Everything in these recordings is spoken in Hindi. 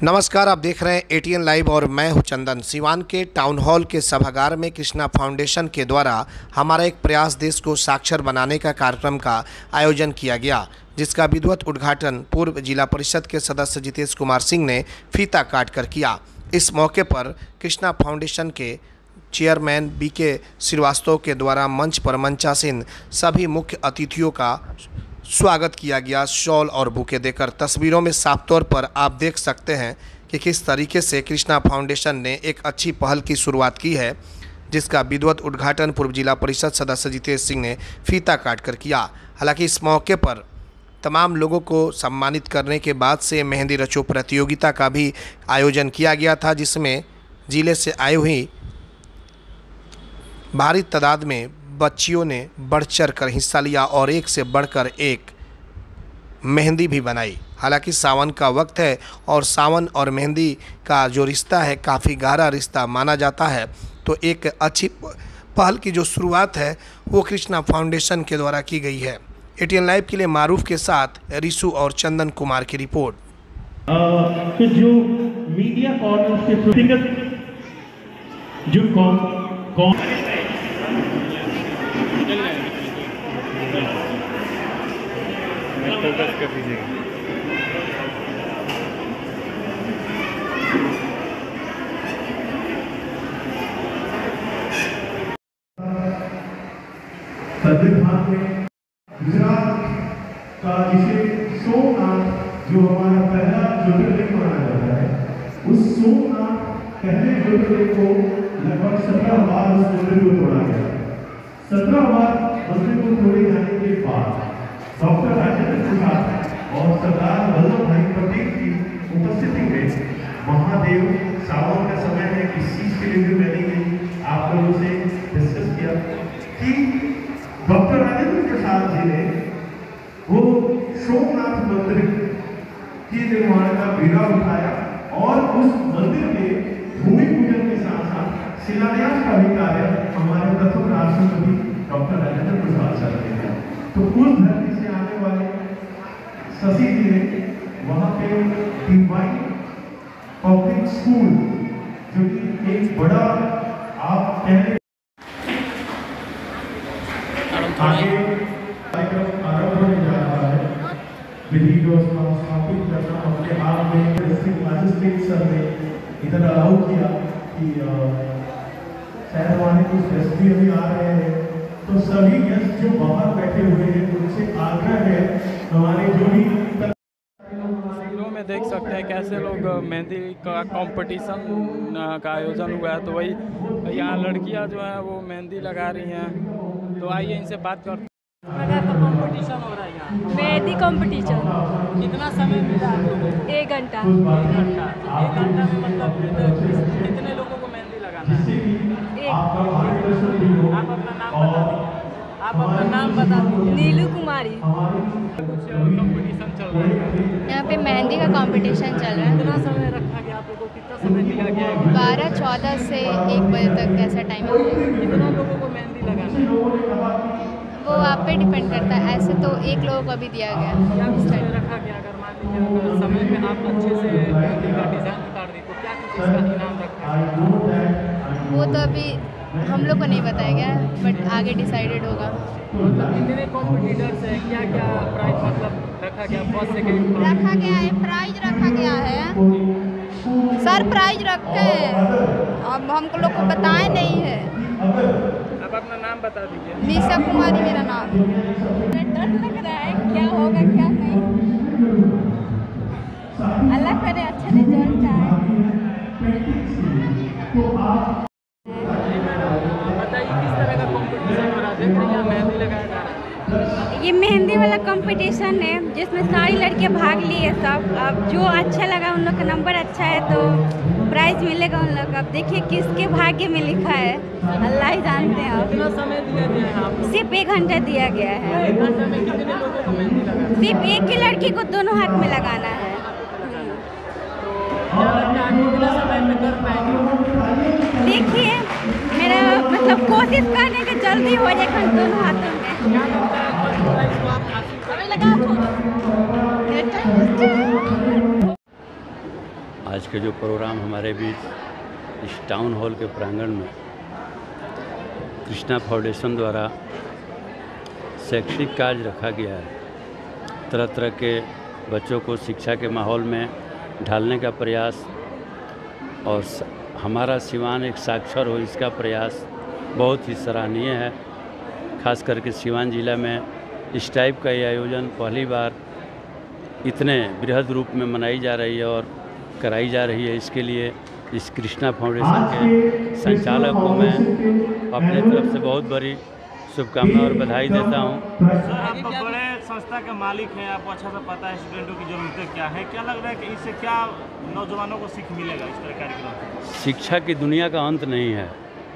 नमस्कार, आप देख रहे हैं एटीएन लाइव और मैं हूं चंदन। सिवान के टाउन हॉल के सभागार में कृष्णा फाउंडेशन के द्वारा हमारा एक प्रयास देश को साक्षर बनाने का कार्यक्रम का आयोजन किया गया, जिसका विधिवत उद्घाटन पूर्व जिला परिषद के सदस्य जितेश कुमार सिंह ने फीता काट कर किया। इस मौके पर कृष्णा फाउंडेशन के चेयरमैन बीके श्रीवास्तव के द्वारा मंच पर मंचासीन सभी मुख्य अतिथियों का स्वागत किया गया। शॉल और बुके देकर तस्वीरों में साफ तौर पर आप देख सकते हैं कि किस तरीके से कृष्णा फाउंडेशन ने एक अच्छी पहल की शुरुआत की है, जिसका विधिवत उद्घाटन पूर्व जिला परिषद सदस्य जितेश सिंह ने फीता काटकर किया। हालांकि इस मौके पर तमाम लोगों को सम्मानित करने के बाद से मेहंदी रचो प्रतियोगिता का भी आयोजन किया गया था, जिसमें जिले से आई हुई भारी तादाद में बच्चियों ने बढ़ चढ़ कर हिस्सा लिया और एक से बढ़कर एक मेहंदी भी बनाई। हालांकि सावन का वक्त है और सावन और मेहंदी का जो रिश्ता है काफ़ी गहरा रिश्ता माना जाता है, तो एक अच्छी पहल की जो शुरुआत है वो कृष्णा फाउंडेशन के द्वारा की गई है। एटीएन लाइव के लिए मारूफ के साथ रिशु और चंदन कुमार की रिपोर्ट। तो जो मीडिया कॉर्नर के जो फोकस कर दीजिएगा। संविधान में गुजरात का जिसे सोमनाथ जो हमारा पहला ज्योतिर्लिंग माना जाता है, उस सोमनाथ पहले ज्योतिर्लिंग को लगभग 17 बार उस मंदिर को तोड़ा गया। 17 बार मंदिर को तोड़े जाने के बाद डॉक्टर राजेंद्र प्रसाद और सरदार वल्लभ भाई पटेल की उपस्थिति में महादेव सावन का समय है, किस चीज के लिए भी मैंने आप लोगों से डिस्कस किया कि डॉक्टर राजेंद्र प्रसाद जी ने वो सोमनाथ मंदिर के निर्माण का बीड़ा उठाया और उस मंदिर में भूमि पूजन के साथ साथ शिलान्यास का भी कार्य हमारे प्रथम राष्ट्रपति डॉक्टर राजेंद्र प्रसाद सर ने किया। तो उस धरती से आने वाले शशि जी ने वहाँ पे डिवाइन पब्लिक स्कूल, जो कि एक बड़ा आप कह आगे कार्यक्रम आरंभ होने जा रहा है। विधि व्यवस्था स्थापित करना अपने आप में डिस्ट्रिक्ट मजिस्ट्रेट सर ने इधर अलाउ किया कि शायद हमारे कुछ गेस्ट भी अभी आ रहे हैं, तो सभी गेस्ट जो बाहर बैठे हुए हैं उनसे आग्रह है हमारे जो भी में देख सकते हैं कैसे लोग मेहंदी का कंपटीशन का आयोजन हुआ है। तो वही यहाँ लड़कियाँ जो हैं वो मेहंदी लगा रही हैं, तो आइए इनसे बात करते हैं। तो कंपटीशन हो रहा है यहाँ, मेहंदी कंपटीशन। कितना समय मिला है आपको? 1 घंटा। 1 घंटा। 1 घंटा में मतलब कितने लोगों को मेहंदी लगाना है? आप अपना नाम बता दीजिए। आप अपना नाम बता दीजिए। नीलू कुमारी। कुछ कंपटीशन चल रहा है यहाँ पे मेहंदी का कंपटीशन चल रहा है। कितना समय रखा गया आप लोगों को? कितना समय दिया गया है? 12-14 से 1 बजे तक ऐसा टाइम है। कितना लोगों को मेहंदी लगाना है? वो आप पे डिपेंड करता है, ऐसे तो 1 लोगों को भी दिया गया। क्या समय रखा गया? अगर मान लीजिए अगर समय में आप अच्छे से मेहंदी का डिज़ाइन उतार दी तो क्या कुछ इसका इनाम रखा है? वो तो अभी हम लोग को नहीं बताया गया, बट आगे डिसाइडेड होगा। मतलब कितने कॉम्पिटिटर्स हैं, क्या क्या प्राइज मतलब रखा गया? फर्स्ट सेकेंड रखा गया है, प्राइज रखा गया है सर, प्राइज रखे हैं, अब हमको लोग को बताए नहीं है। आप अपना नाम बता दीजिए। निशा कुमारी मेरा नाम। डर लग रहा है, क्या होगा क्या नहीं। अल्लाह करे अच्छा रिजल्ट आए। बताइए किस तरह का कॉम्पिटिशन हो रहा है? देख रही हैं मेहंदी लगाया जा रहा है। ये मेहंदी वाला कंपटीशन है जिसमें सारी लड़कियां भाग ली है सब। अब जो अच्छा लगा, उन लोग का नंबर अच्छा है तो प्राइज मिलेगा उन लोग। अब देखिए किसके भाग्य में लिखा है, अल्लाह ही जानते हैं। अब कितना समय दिया गया है आपको? सिर्फ 1 घंटा दिया गया है। 1 घंटे में कितने लोगों को मेहंदी लगाना? सिर्फ एक ही लड़की को दोनों हाथ में लगाना है। क्या लगता है आगे कितना समय में कर पाएंगे? देखिए मेरा मतलब कोशिश करने के जल्दी हो जाए दोनों हाथों में। क्या लगता है आज के जो प्रोग्राम हमारे बीच इस टाउन हॉल के प्रांगण में कृष्णा फाउंडेशन द्वारा शैक्षिक कार्य रखा गया है। तरह तरह के बच्चों को शिक्षा के माहौल में ढालने का प्रयास और हमारा सिवान एक साक्षर हो इसका प्रयास बहुत ही सराहनीय है। खास करके सिवान जिला में इस टाइप का ये आयोजन पहली बार इतने बृहद रूप में मनाई जा रही है और कराई जा रही है। इसके लिए इस कृष्णा फाउंडेशन के संचालक को मैं अपने तरफ से बहुत बड़ी शुभकामना और बधाई देता हूँ। आप बड़े संस्था के मालिक हैं, आपको अच्छा सा पता है स्टूडेंटों की ज़रूरतें क्या है। क्या लग रहा है कि इससे क्या नौजवानों को सीख मिलेगा इस तरह कार्यक्रम? शिक्षा की दुनिया का अंत नहीं है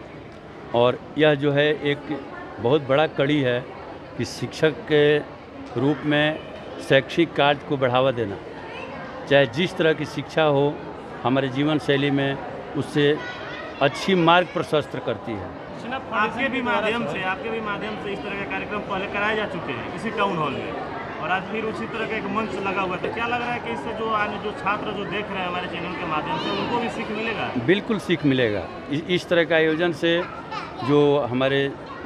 और यह जो है एक बहुत बड़ा कड़ी है कि शिक्षक के रूप में शैक्षिक कार्य को बढ़ावा देना, चाहे जिस तरह की शिक्षा हो हमारे जीवन शैली में उससे अच्छी मार्ग प्रशस्त करती है। आपके भी माध्यम से इस तरह के कार्यक्रम पहले कराए जा चुके हैं इसी टाउन हॉल में, और आज फिर उसी तरह का एक मंच लगा हुआ है। क्या लग रहा है कि इससे जो आने जो छात्र जो देख रहे हैं हमारे चैनल के माध्यम से उनको भी सीख मिलेगा? बिल्कुल सीख मिलेगा। इस तरह का आयोजन से जो हमारे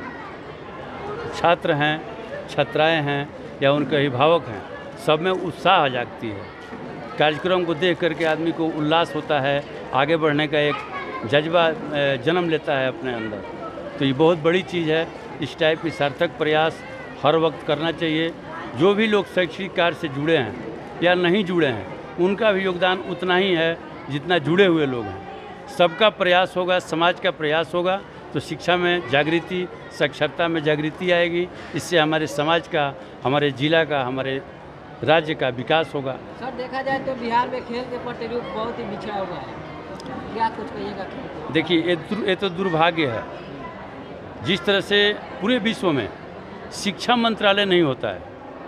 छात्र हैं, छात्राएं हैं या उनके अभिभावक हैं, सब में उत्साह जागती है। कार्यक्रम को देख करके आदमी को उल्लास होता है, आगे बढ़ने का एक जज्बा जन्म लेता है अपने अंदर। तो ये बहुत बड़ी चीज़ है। इस टाइप की सार्थक प्रयास हर वक्त करना चाहिए। जो भी लोग शैक्षिक कार्य से जुड़े हैं या नहीं जुड़े हैं, उनका भी योगदान उतना ही है जितना जुड़े हुए लोग हैं। सबका प्रयास होगा, समाज का प्रयास होगा तो शिक्षा में जागृति, साक्षरता में जागृति आएगी। इससे हमारे समाज का, हमारे जिला का, हमारे राज्य का विकास होगा। सर, देखा जाए तो बिहार में खेल के प्रति बहुत ही पिछड़ा हुआ है, क्या कुछ कहिएगा? देखिए, ये तो दुर्भाग्य है। जिस तरह से पूरे विश्व में शिक्षा मंत्रालय नहीं होता है,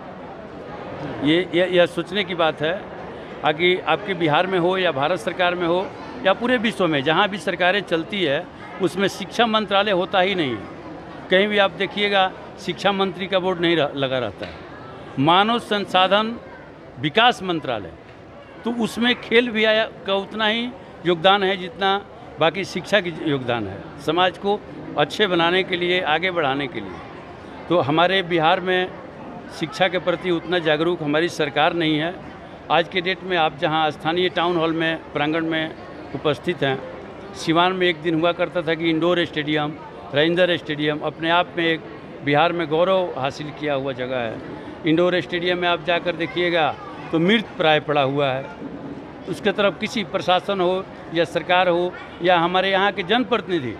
यह सोचने की बात है कि आपके बिहार में हो या भारत सरकार में हो या पूरे विश्व में जहाँ भी सरकारें चलती है उसमें शिक्षा मंत्रालय होता ही नहीं है। कहीं भी आप देखिएगा शिक्षा मंत्री का बोर्ड नहीं लगा रहता है। मानव संसाधन विकास मंत्रालय, तो उसमें खेल भी आया का उतना ही योगदान है जितना बाकी शिक्षा की योगदान है, समाज को अच्छे बनाने के लिए, आगे बढ़ाने के लिए। तो हमारे बिहार में शिक्षा के प्रति उतना जागरूक हमारी सरकार नहीं है। आज के डेट में आप जहां स्थानीय टाउन हॉल में प्रांगण में उपस्थित हैं, सिवान में एक दिन हुआ करता था कि इंडोर स्टेडियम, राजेंद्र स्टेडियम अपने आप में एक बिहार में गौरव हासिल किया हुआ जगह है। इंडोर स्टेडियम में आप जाकर देखिएगा तो मृत प्राय पड़ा हुआ है। उसके तरफ किसी प्रशासन हो या सरकार हो या हमारे यहाँ के जनप्रतिनिधि,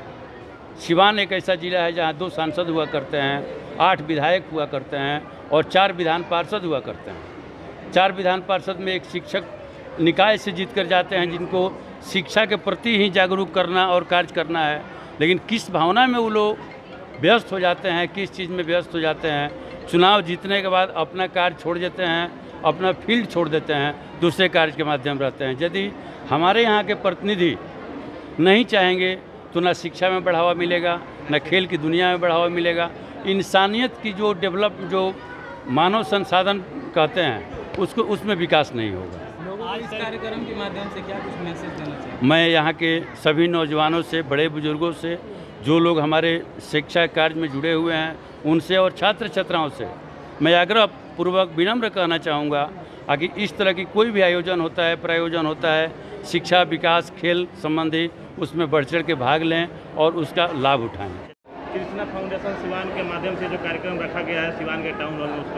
सिवान एक ऐसा जिला है जहाँ 2 सांसद हुआ करते हैं, 8 विधायक हुआ करते हैं और 4 विधान पार्षद हुआ करते हैं। 4 विधान पार्षद में एक शिक्षक निकाय से जीत कर जाते हैं जिनको शिक्षा के प्रति ही जागरूक करना और कार्य करना है। लेकिन किस भावना में वो लोग व्यस्त हो जाते हैं, किस चीज़ में व्यस्त हो जाते हैं, चुनाव जीतने के बाद अपना कार्य छोड़ देते हैं, अपना फील्ड छोड़ देते हैं, दूसरे कार्य के माध्यम रहते हैं। यदि हमारे यहाँ के प्रतिनिधि नहीं चाहेंगे तो ना शिक्षा में बढ़ावा मिलेगा, ना खेल की दुनिया में बढ़ावा मिलेगा। इंसानियत की जो जो मानव संसाधन कहते हैं उसमें विकास नहीं होगा। लोगों को इस कार्यक्रम के माध्यम से क्या कुछ मैसेज देना चाहिए? मैं यहाँ के सभी नौजवानों से, बड़े बुजुर्गों से, जो लोग हमारे शिक्षा कार्य में जुड़े हुए हैं उनसे और छात्र छात्राओं से मैं आग्रह पूर्वक विनम्र कहना चाहूँगा कि इस तरह की कोई भी आयोजन होता है, प्रायोजन होता है, शिक्षा, विकास, खेल संबंधी, उसमें बढ़ चढ़ के भाग लें और उसका लाभ उठाएं। कृष्णा फाउंडेशन सिवान के माध्यम से जो कार्यक्रम रखा गया है सिवान के टाउन हॉल में, उसको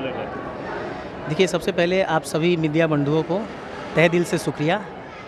लेकर देखिए, सबसे पहले आप सभी मीडिया बंधुओं को तहे दिल से शुक्रिया।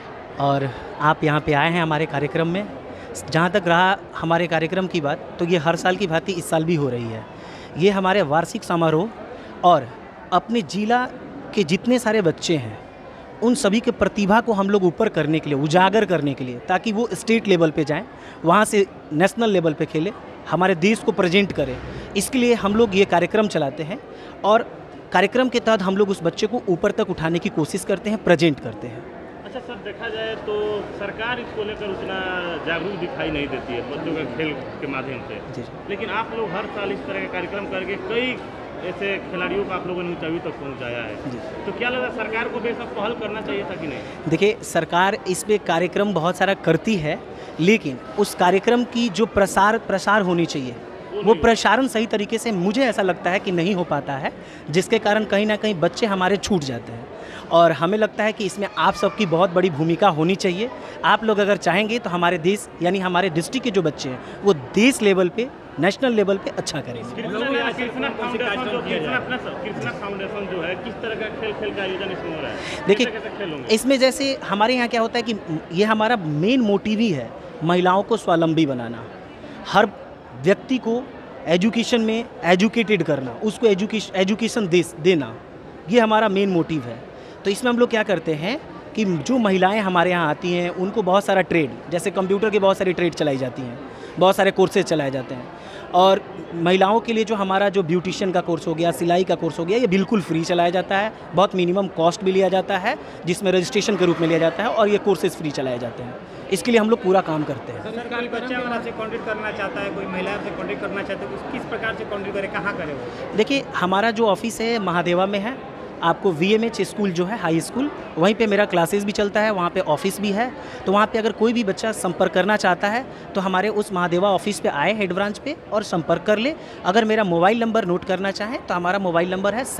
और आप यहाँ पे आए हैं हमारे कार्यक्रम में। जहाँ तक रहा हमारे कार्यक्रम की बात, तो ये हर साल की भांति इस साल भी हो रही है। ये हमारे वार्षिक समारोह और अपने जिला के जितने सारे बच्चे हैं उन सभी के प्रतिभा को हम लोग ऊपर करने के लिए, उजागर करने के लिए, ताकि वो स्टेट लेवल पे जाएं, वहाँ से नेशनल लेवल पे खेले, हमारे देश को प्रेजेंट करें। इसके लिए हम लोग ये कार्यक्रम चलाते हैं और कार्यक्रम के तहत हम लोग उस बच्चे को ऊपर तक उठाने की कोशिश करते हैं, प्रेजेंट करते हैं। अच्छा सर, देखा जाए तो सरकार इसको लेकर उतना जागरूक दिखाई नहीं देती है बच्चों के खेल के माध्यम से, लेकिन आप लोग हर साल इस तरह के कार्यक्रम करके कई ऐसे खिलाड़ियों को आप लोगों ने ऊंचाई तक पहुंचाया है, तो क्या लगा सरकार को भी ऐसा पहल करना चाहिए था कि नहीं? देखिए, सरकार इस पे कार्यक्रम बहुत सारा करती है, लेकिन उस कार्यक्रम की जो प्रसार होनी चाहिए वो प्रसारण सही तरीके से मुझे ऐसा लगता है कि नहीं हो पाता है, जिसके कारण कहीं ना कहीं बच्चे हमारे छूट जाते हैं। और हमें लगता है कि इसमें आप सबकी बहुत बड़ी भूमिका होनी चाहिए। आप लोग अगर चाहेंगे तो हमारे देश यानी हमारे डिस्ट्रिक्ट के जो बच्चे हैं वो देश लेवल पे, नेशनल लेवल पे अच्छा करेंगे। कृष्णा फाउंडेशन जो है किस तरह का खेल का आयोजन इसमें हो रहा है? देखिए, इसमें जैसे हमारे यहाँ क्या होता है कि ये हमारा मेन मोटिव ही है महिलाओं को स्वावलंबी बनाना, हर व्यक्ति को एजुकेशन में एजुकेटेड करना, उसको एजुकेशन देना, ये हमारा मेन मोटिव है। तो इसमें हम लोग क्या करते हैं कि जो महिलाएं हमारे यहाँ आती हैं उनको बहुत सारा ट्रेड, जैसे कंप्यूटर के बहुत सारी ट्रेड चलाई जाती हैं, बहुत सारे कोर्सेज चलाए जाते हैं। और महिलाओं के लिए जो हमारा जो ब्यूटिशियन का कोर्स हो गया, सिलाई का कोर्स हो गया, ये बिल्कुल फ्री चलाया जाता है, बहुत मिनिमम कॉस्ट भी लिया जाता है, जिसमें रजिस्ट्रेशन के रूप में लिया जाता है, और ये कोर्सेज फ्री चलाए जाते हैं। इसके लिए हम लोग पूरा काम करते हैं। कोई बच्चा अगर आपसे कॉन्टेक्ट करना चाहता है, कोई महिला आपसे कॉन्टेक्ट करना चाहता है, तो किस प्रकार से कॉन्टेक्ट करे, कहाँ करे वो? देखिए, हमारा जो ऑफिस है महादेवा में है, आपको VMH स्कूल जो है हाई स्कूल, वहीं पे मेरा क्लासेस भी चलता है, वहाँ पे ऑफिस भी है। तो वहाँ पे अगर कोई भी बच्चा संपर्क करना चाहता है तो हमारे उस महादेवा ऑफिस पे आए, हेड ब्रांच पे, और संपर्क कर ले। अगर मेरा मोबाइल नंबर नोट करना चाहें तो हमारा मोबाइल नंबर है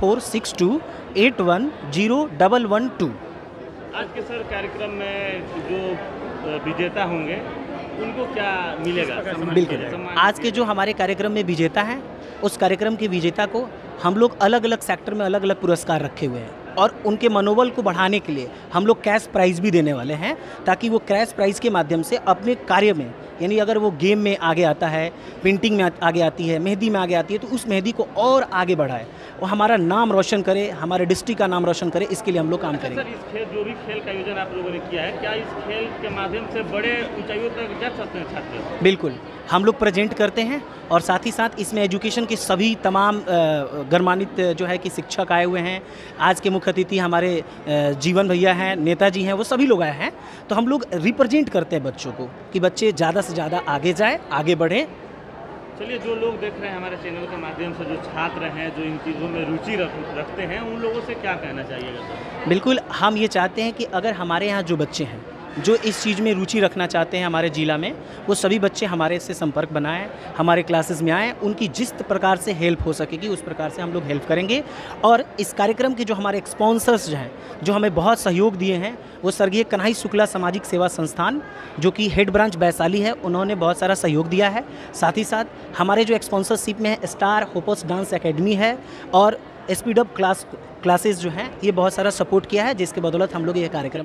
7462810112। आज के सर कार्यक्रम में जो विजेता होंगे उनको क्या मिलेगा? बिल्कुल, आज के जो हमारे कार्यक्रम में विजेता हैं, उस कार्यक्रम के विजेता को हम लोग अलग अलग सेक्टर में अलग अलग पुरस्कार रखे हुए हैं, और उनके मनोबल को बढ़ाने के लिए हम लोग कैश प्राइज़ भी देने वाले हैं, ताकि वो कैश प्राइज़ के माध्यम से अपने कार्य में, यानी अगर वो गेम में आगे आता है, पेंटिंग में आगे आती है, मेहंदी में आगे आती है, तो उस मेहंदी को और आगे बढ़ाए, वो हमारा नाम रोशन करे, हमारे डिस्ट्रिक्ट का नाम रोशन करे। इसके लिए हम लोग काम करेंगे। सर, इस खेल जो भी खेल का आयोजन आप लोगों ने किया है, क्या इस खेल के माध्यम से बड़े ऊंचाइयों तक जा सकते हैं छात्र? बिल्कुल, हम लोग प्रेजेंट करते हैं, और साथ ही साथ इसमें एजुकेशन के सभी तमाम गर्मान्वित जो है कि शिक्षक आए हुए हैं। आज के मुख्य अतिथि हमारे जीवन भैया हैं, नेताजी हैं, वो सभी लोग आए हैं। तो हम लोग रिप्रेजेंट करते हैं बच्चों को, कि बच्चे ज़्यादा से ज़्यादा आगे जाए, आगे बढ़े। चलिए, जो लोग देख रहे हैं हमारे चैनल के माध्यम से, जो छात्र हैं, जो इन चीज़ों में रुचि रखते हैं, उन लोगों से क्या कहना चाहिएगा सर? बिल्कुल, हम ये चाहते हैं कि अगर हमारे यहाँ जो बच्चे हैं जो इस चीज़ में रुचि रखना चाहते हैं हमारे ज़िला में, वो सभी बच्चे हमारे से संपर्क बनाएं, हमारे क्लासेस में आएँ, उनकी जिस प्रकार से हेल्प हो सकेगी उस प्रकार से हम लोग हेल्प करेंगे। और इस कार्यक्रम के जो हमारे स्पॉन्सर्स जो हैं, जो हमें बहुत सहयोग दिए हैं, वो स्वर्गीय कन्हई शुक्ला सामाजिक सेवा संस्थान, जो कि हेड ब्रांच वैशाली है, उन्होंने बहुत सारा सहयोग दिया है। साथ ही साथ हमारे जो स्पॉन्सरशिप में है स्टार होपस डांस एकेडमी है, और स्पीड अप क्लासेस जो हैं, ये बहुत सारा सपोर्ट किया है, जिसके बदौलत हम लोग ये कार्यक्रम